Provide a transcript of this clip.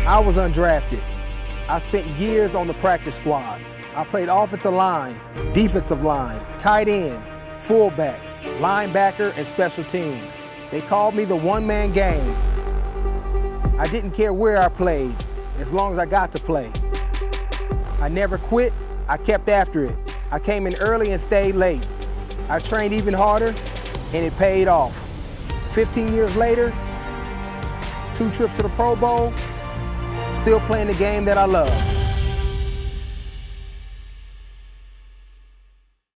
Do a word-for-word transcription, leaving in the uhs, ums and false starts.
I was undrafted. I spent years on the practice squad. I played offensive line, defensive line, tight end, fullback, linebacker, and special teams. They called me the one-man game. I didn't care where I played, as long as I got to play. I never quit, I kept after it. I came in early and stayed late. I trained even harder, and it paid off. fifteen years later, two trips to the Pro Bowl, still playing the game that I love.